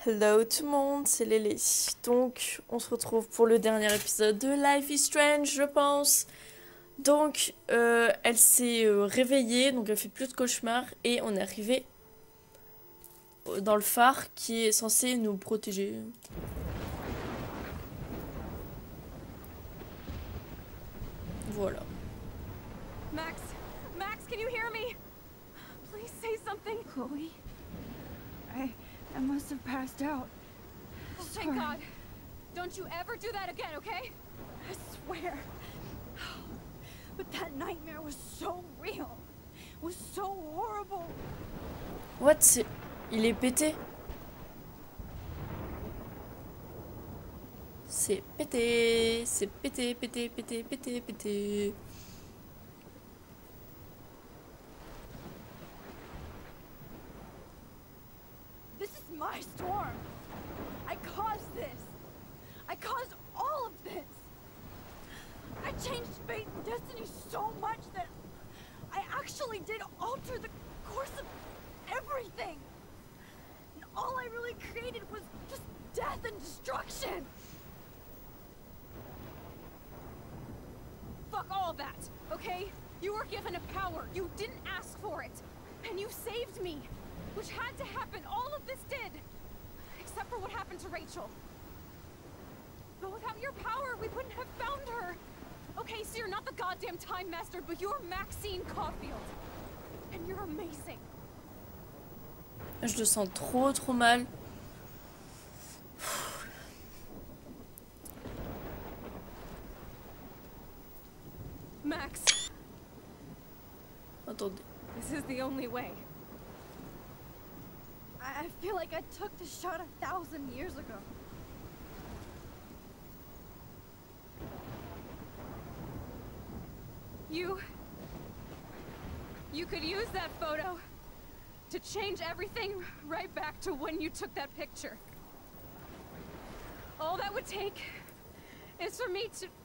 Hello tout le monde, c'est Lélé. Donc, on se retrouve pour le dernier épisode de Life is Strange, je pense. Donc, elle s'est réveillée, donc elle fait plus de cauchemars, et on est arrivé dans le phare qui est censé nous protéger. Voilà. Max! Max, can you hear me? Please say something. Chloe? I must have passed out. Oh, thank God. Don't you ever do that again, okay? I swear. But that nightmare was so real. Was so horrible. What? Il est pété? C'est pété, c'est pété, pété, pété, pété, pété. This is my storm. I caused this. I caused all of this. I changed fate and destiny so much that I actually did alter the course of everything. And all I really created was just death and destruction. Fuck all that, okay? You were given a power. You didn't ask for it. And you saved me. Which had to happen. All of this did. Except for what happened to Rachel. But without your power, we wouldn't have found her. Okay, so you're not the goddamn Time Master, but you're Maxine Caulfield. And you're amazing. Je le sens trop mal. Max, Attendez. this is the only way. I feel like I took the shot 1,000 years ago. You could use that photo to change everything right back to when you took that picture. All that would take is for me to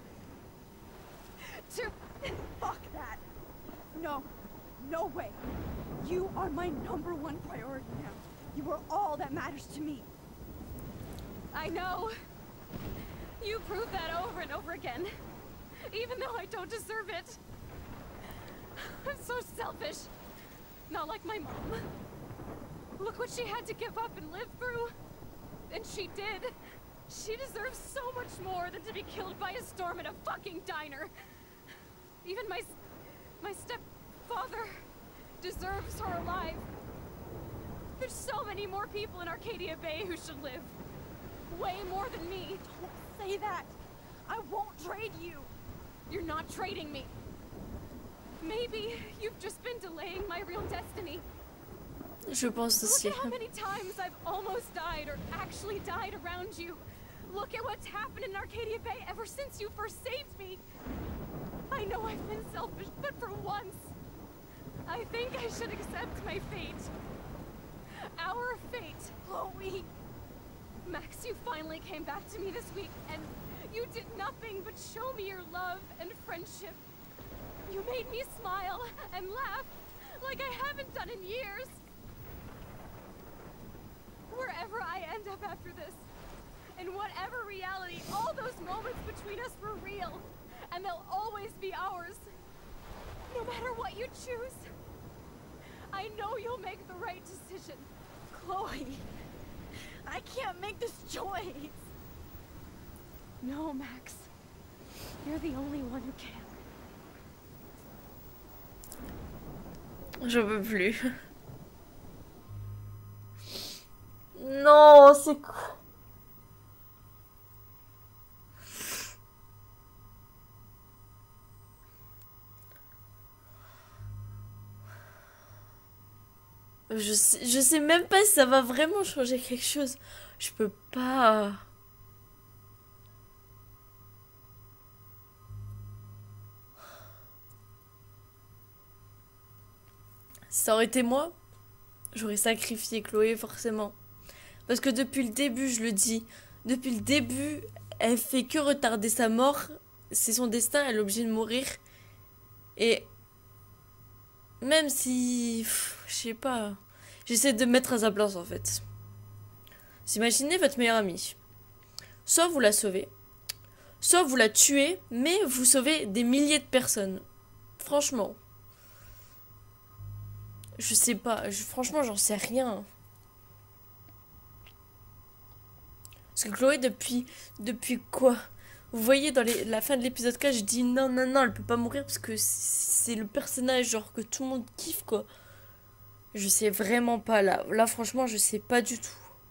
Fuck that. No. No way. You are my #1 priority now. You are all that matters to me. I know. You prove that over and over again. Even though I don't deserve it. I'm so selfish. Not like my mom. Look what she had to give up and live through. And she did. She deserves so much more than to be killed by a storm in a fucking diner. Even my stepfather deserves her alive. There's so many more people in Arcadia Bay who should live. Way more than me. Don't say that. I won't trade you. You're not trading me. Maybe you've just been delaying my real destiny. Je pense Look aussi. at how many times I've almost died or actually died around you. Look at what's happened in Arcadia Bay ever since you first saved me. I know I've been selfish, but for once, I think I should accept my fate. Our fate. Chloe. Max, you finally came back to me this week, and you did nothing but show me your love and friendship. You made me smile and laugh like I haven't done in years. Wherever I end up after this, in whatever reality, all those moments between us were real, and they'll always be ours. No matter what you choose, I know you'll make the right decision. Chloe. I can't make this choice. No, Max. You're the only one who can. Je peux plus. Non, c'est quoi? Je sais même pas si ça va vraiment changer quelque chose. Je peux pas. Si ça aurait été moi, j'aurais sacrifié Chloé forcément. Parce que depuis le début, je le dis, depuis le début, elle fait que retarder sa mort. C'est son destin, elle est obligée de mourir. Et même si, je sais pas, j'essaie de me mettre à sa place en fait. Vous imaginez votre meilleure amie. Soit vous la sauvez, soit vous la tuez, mais vous sauvez des milliers de personnes. Franchement. Je sais pas. Franchement, j'en sais rien. Parce que Chloé, depuis quoi? Vous voyez, dans la fin de l'épisode 4, je dis non, non, non, elle peut pas mourir parce que c'est le personnage, genre, que tout le monde kiffe, quoi. Je sais vraiment pas, là. Là, franchement, je sais pas du tout.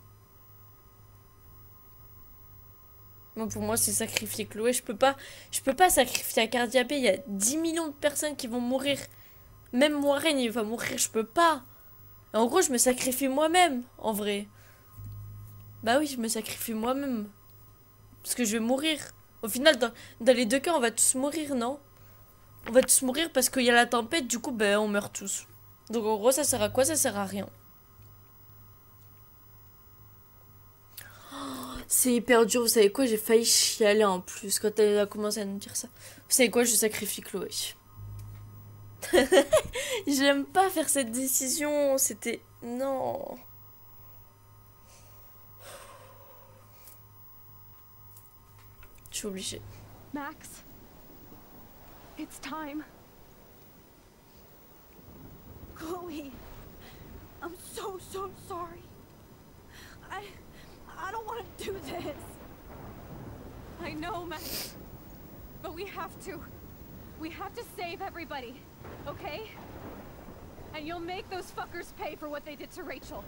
Moi, pour moi, c'est sacrifier Chloé. Je peux pas sacrifier à Cardia B. Il y a 10 millions de personnes qui vont mourir. Même Warren, il va mourir, je peux pas. Et en gros, je me sacrifie moi-même, en vrai. Bah oui, je me sacrifie moi-même. Parce que je vais mourir. Au final, dans les deux cas, on va tous mourir, non? On va tous mourir parce qu'il y a la tempête, du coup, ben, on meurt tous. Donc en gros, ça sert à quoi? Ça sert à rien. C'est hyper dur, vous savez quoi? J'ai failli chialer en plus quand elle a commencé à nous dire ça. Vous savez quoi? Je sacrifie Chloé. J'aime pas faire cette décision. C'était... Non. Je suis obligée. Max, it's time. Chloe, I'm so sorry. I don't want to do this. I know, Max. But we have to. We have to save everybody, okay? And you'll make those fuckers pay for what they did to Rachel.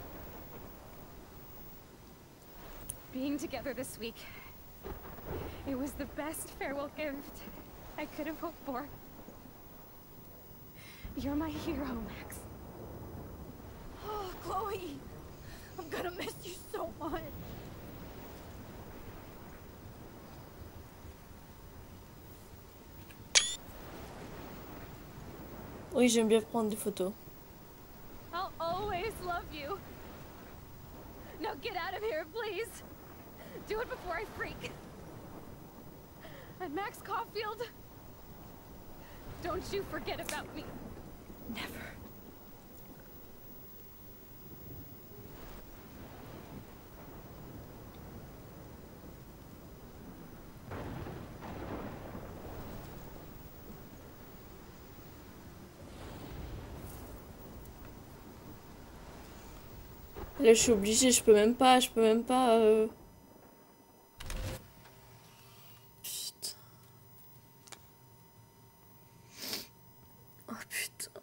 Being together this week, it was the best farewell gift I could have hoped for. You're my hero, Max. Oh, Chloe, I'm gonna miss you so much. Oui, j'aime bien prendre des photos. I'll always love you. Now get out of here, please. Do it before I freak. And Max Caulfield, don't you forget about me. Never. Là, je suis obligée, je peux même pas. Putain. Oh putain.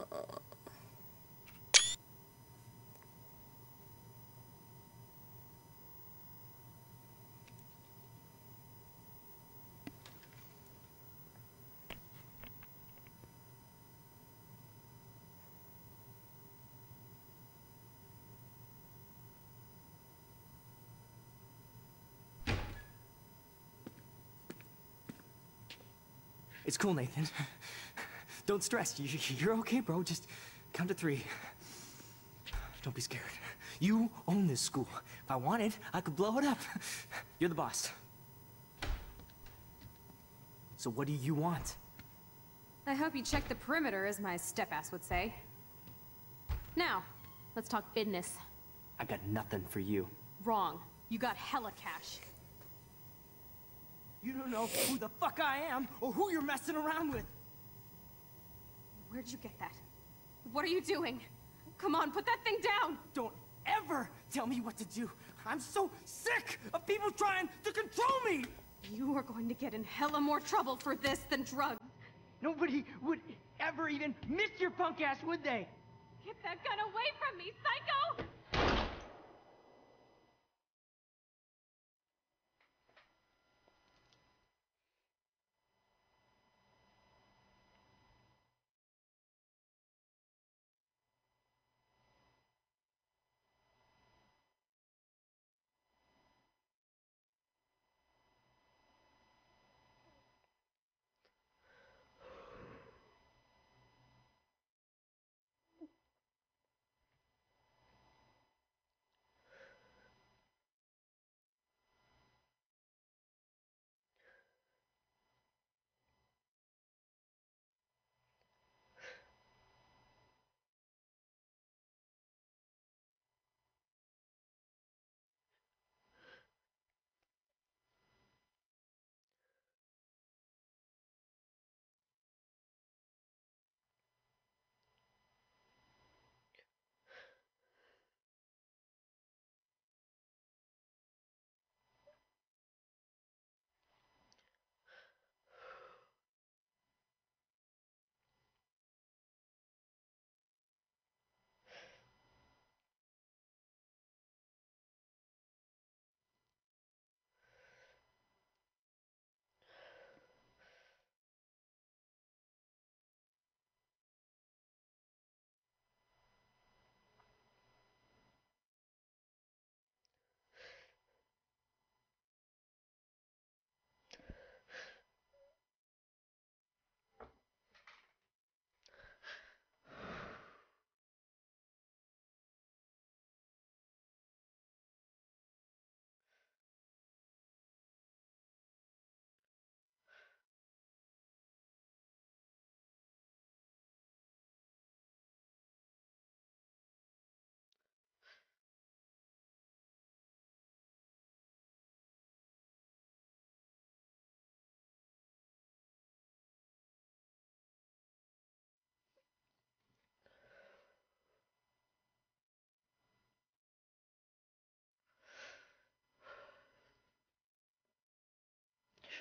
It's cool, Nathan. Don't stress. You're okay, bro. Just count to 3. Don't be scared. You own this school. If I wanted, I could blow it up. You're the boss. So what do you want? I hope you check the perimeter, as my step-ass would say. Now, let's talk business. I got nothing for you. Wrong. You got hella cash. You don't know who the fuck I am or who you're messing around with. Where'd you get that? What are you doing? Come on, put that thing down! Don't ever tell me what to do. I'm so sick of people trying to control me. You are going to get in hella more trouble for this than drugs. Nobody would ever even miss your punk ass, would they? Get that gun away from me, psycho!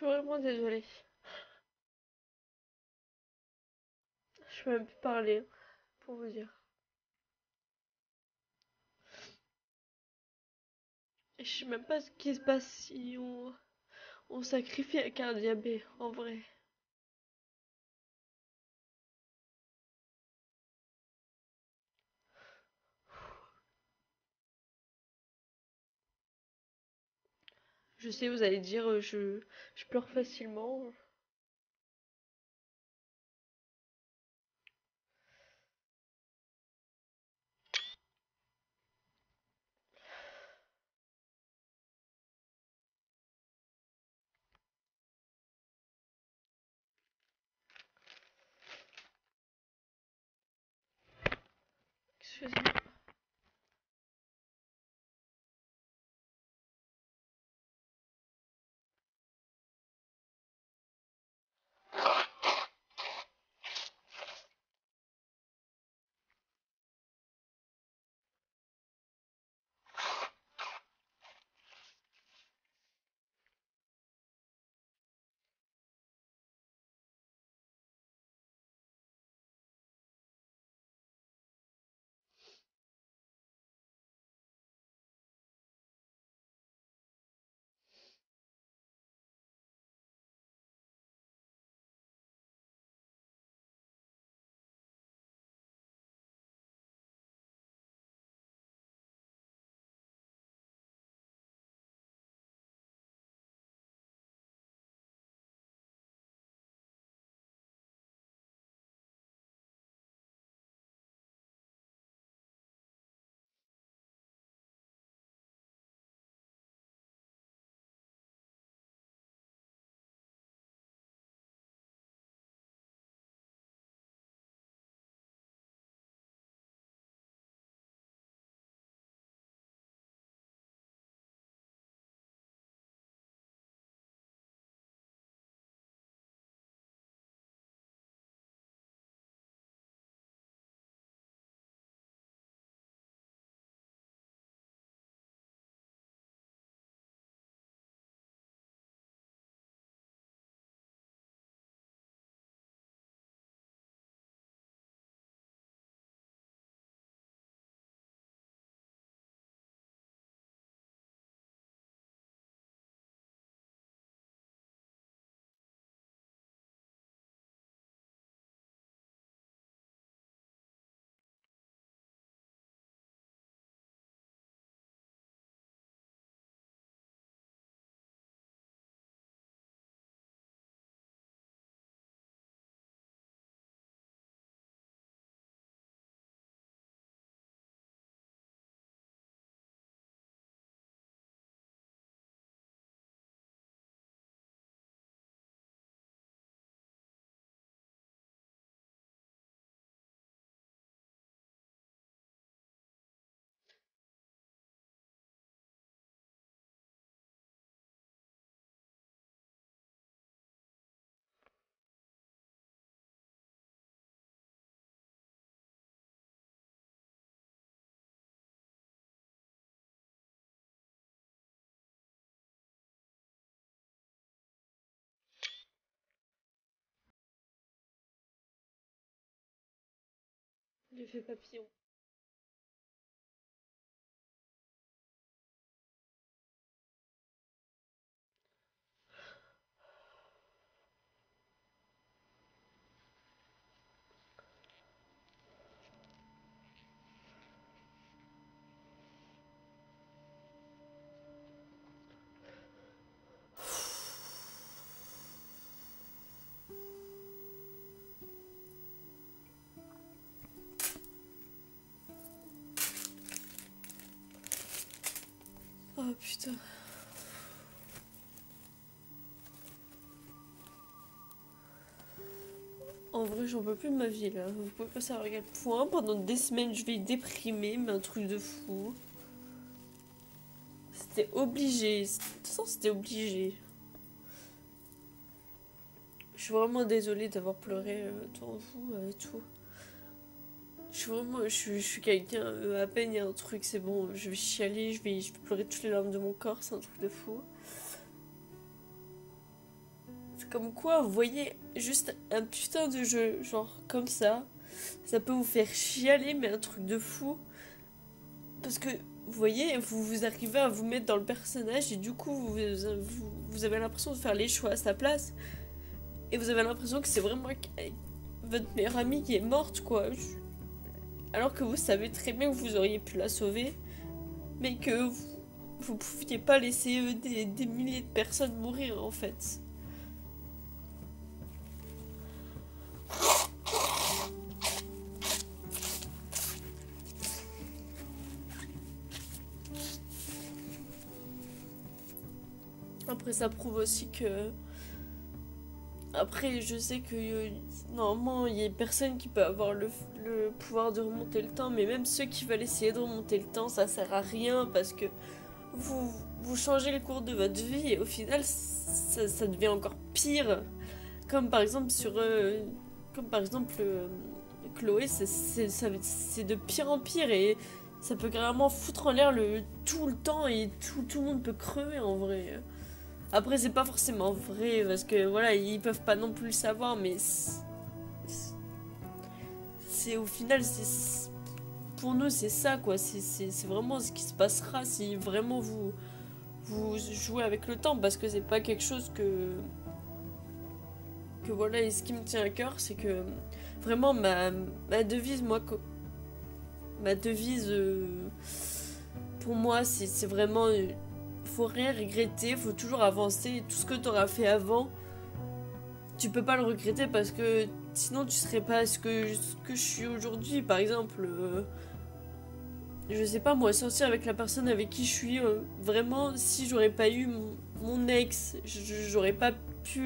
suis vraiment désolée. Je peux même plus parler, pour vous dire. Et je sais même pas ce qui se passe si on sacrifie un diabète, en vrai. Je sais, vous allez dire, je pleure facilement. Excusez-moi. L'effet papillon. Oh putain. En vrai, j'en peux plus de ma vie là. Vous pouvez pas savoir à quel point pendant des semaines je vais déprimer, mais un truc de fou. C'était obligé. De toute façon, c'était obligé. Je suis vraiment désolée d'avoir pleuré devant vous et tout. Je suis quelqu'un, à peine il y a un truc, c'est bon, je vais chialer, je vais pleurer toutes les larmes de mon corps, c'est un truc de fou. Comme quoi, vous voyez, juste un putain de jeu, genre comme ça peut vous faire chialer, mais un truc de fou. Parce que, vous voyez, vous arrivez à vous mettre dans le personnage et du coup, vous avez l'impression de faire les choix à sa place. Et vous avez l'impression que c'est vraiment votre meilleure amie qui est morte, quoi. Alors que vous savez très bien que vous auriez pu la sauver, mais que vous pouviez pas laisser des milliers de personnes mourir, en fait. Après, ça prouve aussi que... Après, je sais que normalement, il y a personne qui peut avoir le pouvoir de remonter le temps, mais même ceux qui veulent essayer de remonter le temps, ça sert à rien parce que vous changez le cours de votre vie et au final, ça devient encore pire. Comme par exemple Chloé, c'est de pire en pire et ça peut carrément foutre en l'air tout le temps et tout le monde peut crever en vrai. Après, c'est pas forcément vrai, parce que voilà, ils peuvent pas non plus le savoir, mais c'est au final, pour nous, c'est ça, quoi. C'est vraiment ce qui se passera si vraiment vous jouez avec le temps, parce que c'est pas quelque chose que voilà, et ce qui me tient à cœur, c'est que vraiment ma devise, ma devise, pour moi, c'est vraiment... faut rien regretter, faut toujours avancer. Tout ce que t'auras fait avant, tu peux pas le regretter parce que sinon tu serais pas ce que je suis aujourd'hui. Par exemple, je sais pas moi, sortir avec la personne avec qui je suis, vraiment, si j'aurais pas eu mon ex, j'aurais pas pu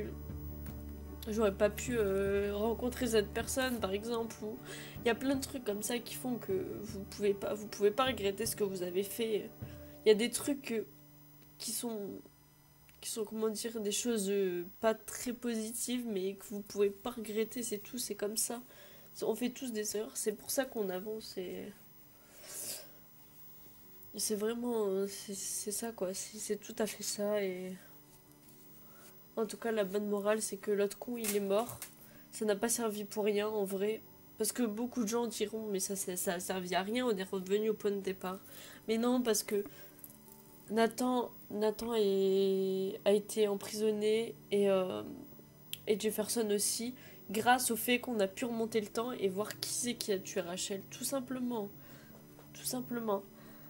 rencontrer cette personne par exemple, ou il y a plein de trucs comme ça qui font que vous pouvez pas regretter ce que vous avez fait. Il y a des trucs qui sont comment dire, des choses pas très positives, mais que vous pouvez pas regretter, c'est tout, c'est comme ça. On fait tous des erreurs, c'est pour ça qu'on avance et... C'est vraiment... c'est ça quoi, c'est tout à fait ça et... En tout cas, la bonne morale, c'est que l'autre con, il est mort. Ça n'a pas servi pour rien, en vrai. Parce que beaucoup de gens diront, mais ça a servi à rien, on est revenu au point de départ. Mais non, parce que Nathan a été emprisonné et Jefferson aussi, grâce au fait qu'on a pu remonter le temps et voir qui c'est qui a tué Rachel. Tout simplement. Tout simplement.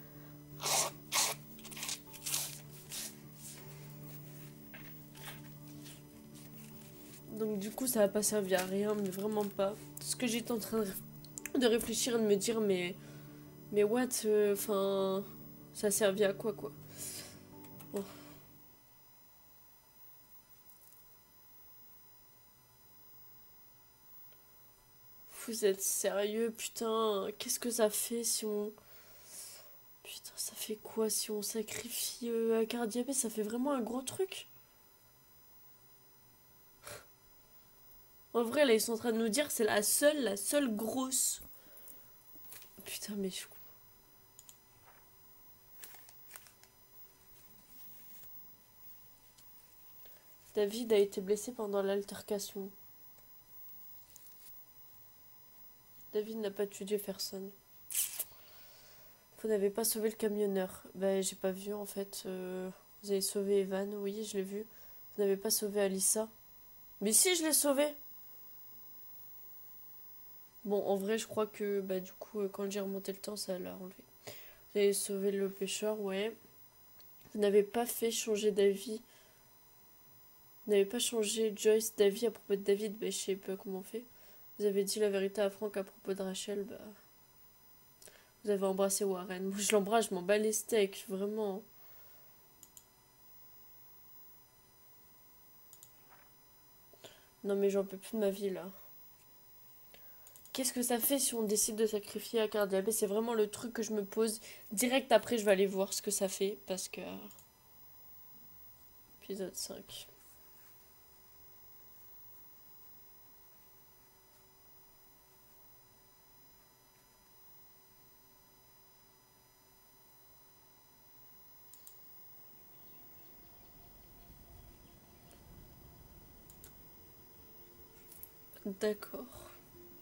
Donc du coup, ça n'a pas servi à rien, mais vraiment pas. Ce que j'étais en train de réfléchir et de me dire, mais what, enfin, ça a servi à quoi, quoi. Bon. Vous êtes sérieux, putain, qu'est-ce que ça fait si on... Putain, ça fait quoi si on sacrifie Cardiabé? Ça fait vraiment un gros truc. En vrai, là, ils sont en train de nous dire c'est la seule grosse. Putain, mais je... David a été blessé pendant l'altercation. David n'a pas tué Jefferson. Vous n'avez pas sauvé le camionneur. Bah, j'ai pas vu en fait. Vous avez sauvé Evan, oui, je l'ai vu. Vous n'avez pas sauvé Alyssa. Mais si, je l'ai sauvé. Bon, en vrai, je crois que bah du coup, quand j'ai remonté le temps, ça l'a enlevé. Vous avez sauvé le pêcheur, ouais. Vous n'avez pas fait changer d'avis. Vous n'avez pas changé Joyce d'avis à propos de David. Bah, je sais pas comment on fait. Vous avez dit la vérité à Franck à propos de Rachel, bah... Vous avez embrassé Warren. Moi, je l'embrasse, je m'en bats les steaks, vraiment. Non, mais j'en peux plus de ma vie, là. Qu'est-ce que ça fait si on décide de sacrifier la carte diabète? C'est vraiment le truc que je me pose. Direct après, je vais aller voir ce que ça fait, parce que... Épisode 5. D'accord.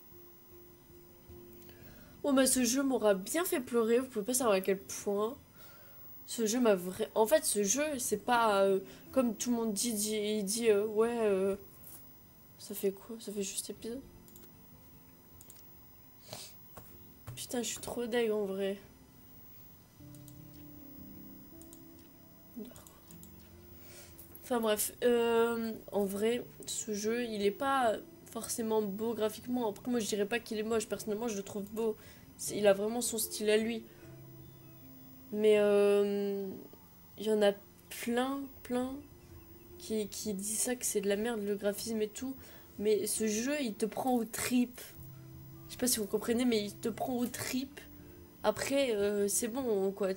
Bon bah ce jeu m'aura bien fait pleurer, vous pouvez pas savoir à quel point. Ce jeu m'a vraiment... En fait ce jeu c'est pas comme tout le monde il dit ouais ça fait quoi? Ça fait juste épisode? Putain je suis trop deg en vrai. Enfin bref, en vrai ce jeu il est pas forcément beau graphiquement. Après moi je dirais pas qu'il est moche, personnellement je le trouve beau. Il a vraiment son style à lui. Mais il y en a plein qui disent ça, que c'est de la merde le graphisme et tout. Mais ce jeu il te prend aux tripes. Je sais pas si vous comprenez mais il te prend aux tripes. Après c'est bon quoi,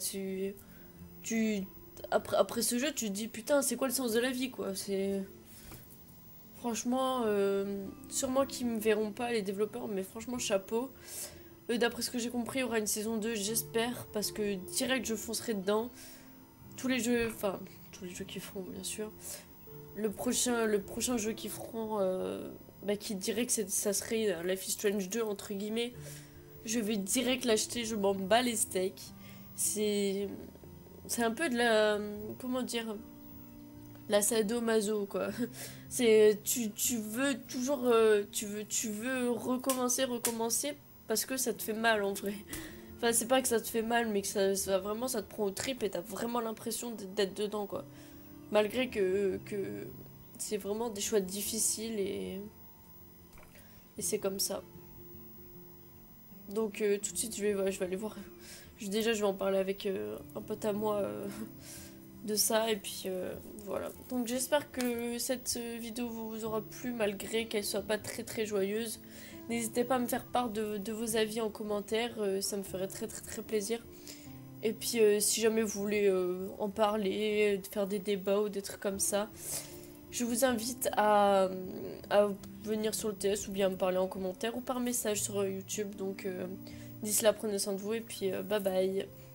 après ce jeu tu te dis putain c'est quoi le sens de la vie quoi. C'est... Franchement, sûrement qu'ils me verront pas les développeurs, mais franchement chapeau. D'après ce que j'ai compris, il y aura une saison 2, j'espère, parce que direct je foncerai dedans. Tous les jeux qu'ils feront bien sûr. Le prochain jeu qu'ils feront, qui dirait que ça serait Life is Strange 2 entre guillemets, je vais direct l'acheter, je m'en bats les steaks. C'est un peu de la... Comment dire, la sadomaso quoi. C'est tu veux toujours tu veux recommencer parce que ça te fait mal en vrai. Enfin c'est pas que ça te fait mal mais que ça te prend au trip et t'as vraiment l'impression d'être dedans quoi. Malgré que c'est vraiment des choix difficiles et c'est comme ça. Donc tout de suite je vais aller voir. Déjà je vais en parler avec un pote à moi de ça et puis voilà. Donc j'espère que cette vidéo vous aura plu malgré qu'elle soit pas très joyeuse. N'hésitez pas à me faire part de vos avis en commentaire, ça me ferait très plaisir. Et puis si jamais vous voulez en parler, faire des débats ou des trucs comme ça, je vous invite à venir sur le TS ou bien me parler en commentaire ou par message sur YouTube. Donc d'ici là prenez soin de vous et puis bye bye.